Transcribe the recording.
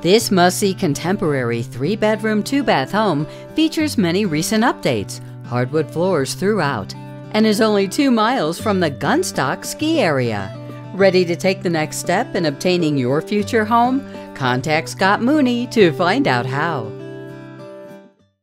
This must-see contemporary 3-bedroom, 2-bath home features many recent updates, hardwood floors throughout, and is only 2 miles from the Gunstock ski area. Ready to take the next step in obtaining your future home? Contact Scott Mooney to find out how.